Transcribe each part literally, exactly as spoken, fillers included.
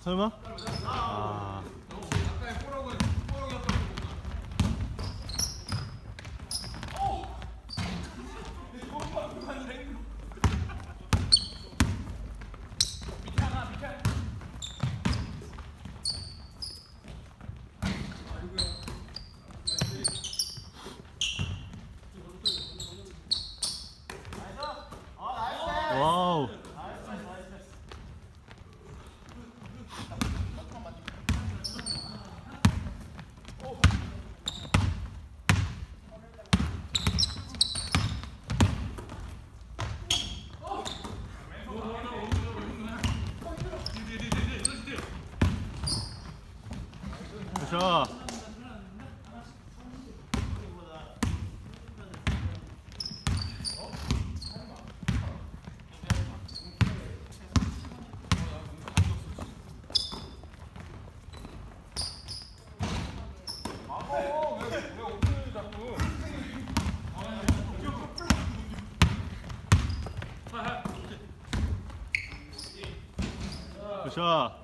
설마? 아. 와우. 굿샷. 굿샷.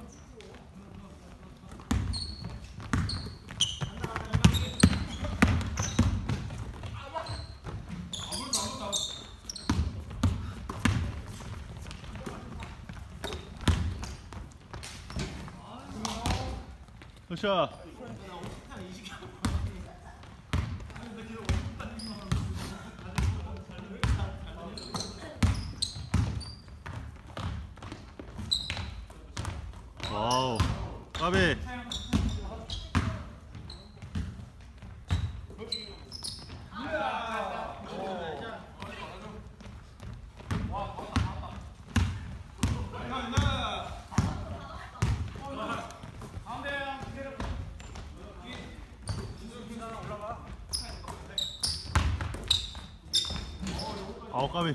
굿샷. 와우. 까비. 아우 까비.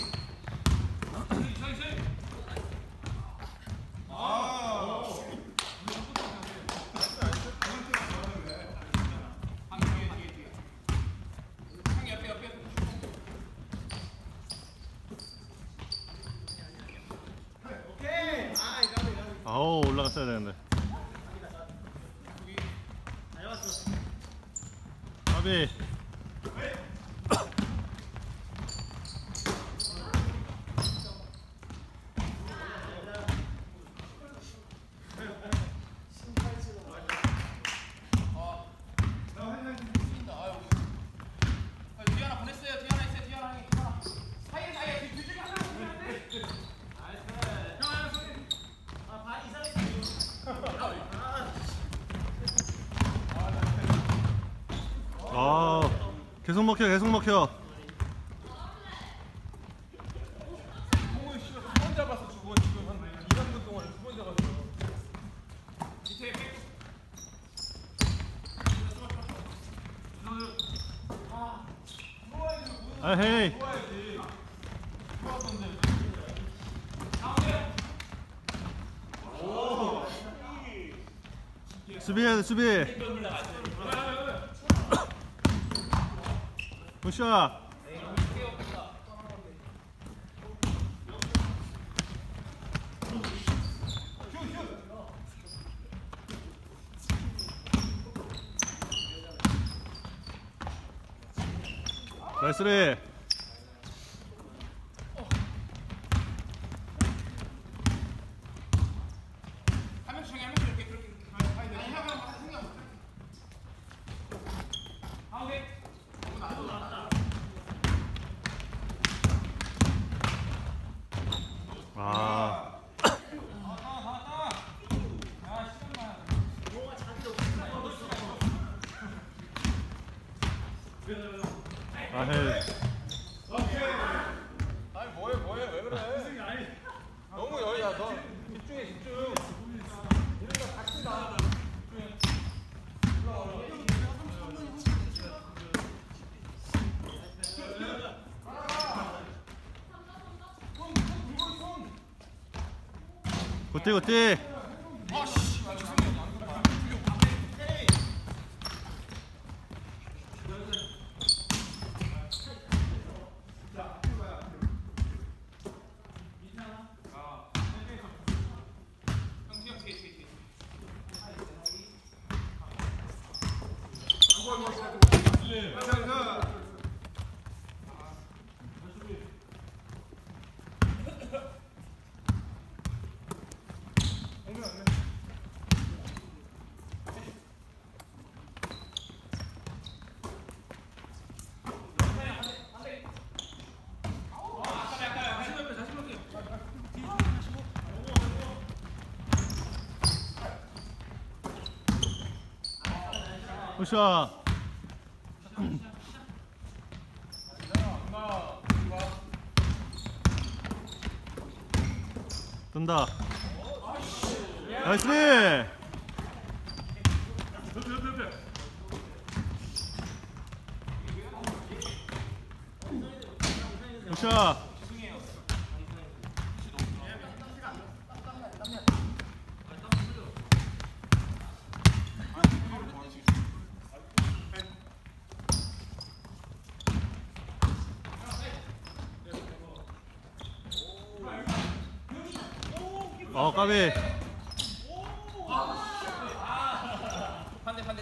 아우 올라갔어야 되는데. 까비. 아 계속 먹혀 계속 먹혀. 공을 씨발 두 번 잡았어. 두 번 지금 한 이, 삼 분 동안에 두 번 잡았어. 밑에 백. 아 헤이. 수비해야 돼 수비. 굿샷. 나이스리. 아. 아 헤이. 아니 뭐해 뭐해 왜 그래? 너무 여기야 너 집중해 집중. 이러다 다친다. 굿띠 굿띠. 형 뒤에 뒤에 뒤에 굿샷. 든다. 나이스. 굿샷. 어 까비. 반대 반대.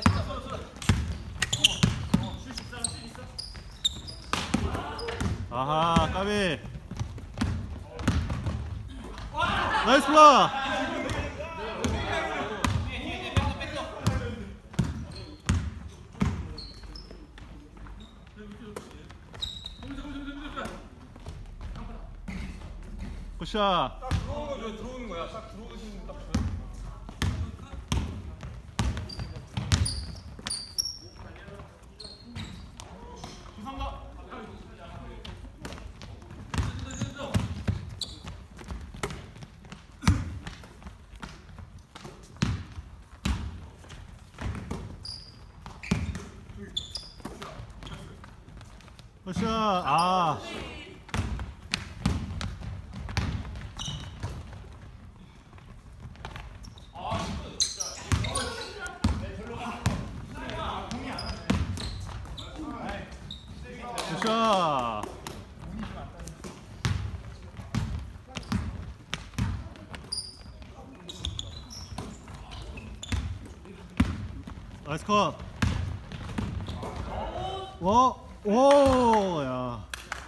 아하 까비. 나이스 플라. 굿샷. 딱 들어오는 거 들어오는 거야. 딱 들어오시는 딱 좋아요. 굿샷. 아. 굿샷. 나이스 컷. 와, 오, 야.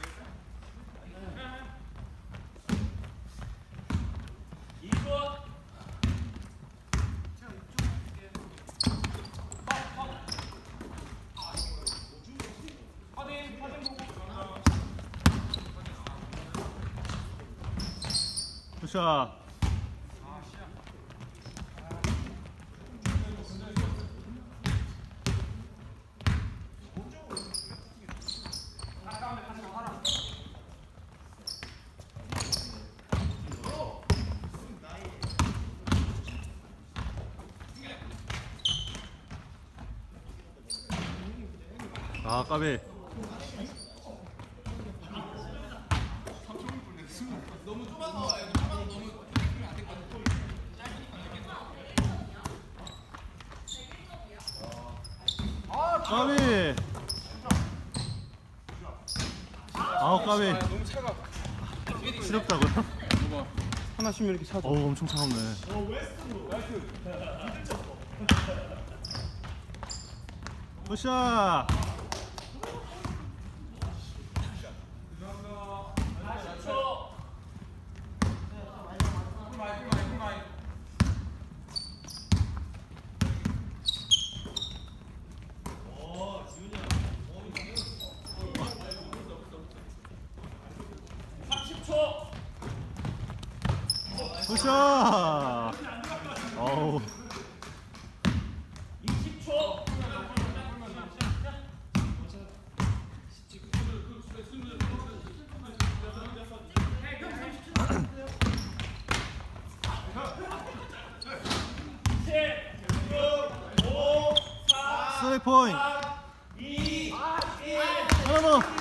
굿샷. 아 까비. 까비. 아우 까비. 너무 차가. 시렵다고요? 봐봐. 하나씩 이렇게 차죠. 어우 엄청 차갑네. 굿샷. 굿샷. 어우. 쓰리 포인트. 하나 더.